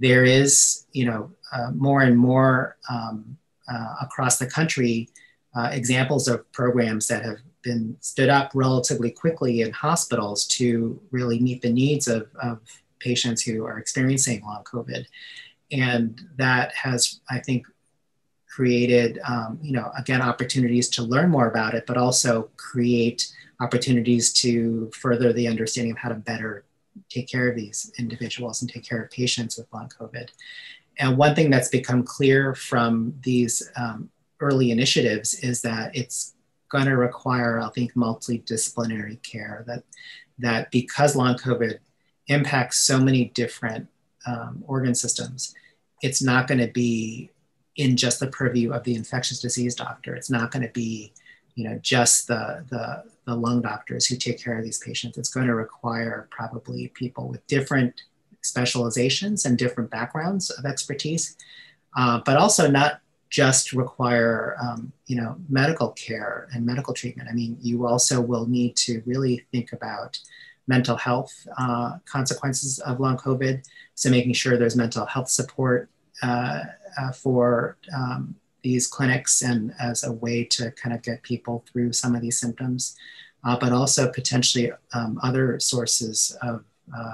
there is, more and more across the country, examples of programs that have been stood up relatively quickly in hospitals to really meet the needs of patients who are experiencing long COVID. And that has, I think, created, again, opportunities to learn more about it, but also create opportunities to further the understanding of how to better take care of these individuals and take care of patients with long COVID. And one thing that's become clear from these early initiatives is that it's going to require, I think, multidisciplinary care, that because long COVID impacts so many different organ systems, it's not going to be in just the purview of the infectious disease doctor. It's not going to be, just the lung doctors who take care of these patients. It's going to require probably people with different specializations and different backgrounds of expertise, but also not just require, medical care and medical treatment. I mean, you also will need to really think about mental health consequences of long COVID. So making sure there's mental health support for these clinics and as a way to kind of get people through some of these symptoms, but also potentially other sources of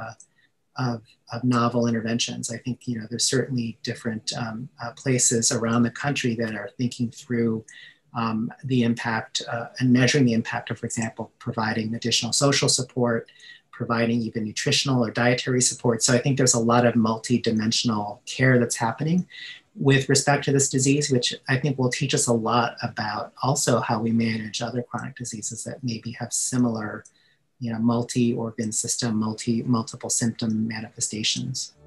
novel interventions. I think, there's certainly different places around the country that are thinking through the impact and measuring the impact of, for example, providing additional social support, providing even nutritional or dietary support. So I think there's a lot of multi-dimensional care that's happening with respect to this disease, which I think will teach us a lot about also how we manage other chronic diseases that maybe have similar, multi-organ system, multiple symptom manifestations.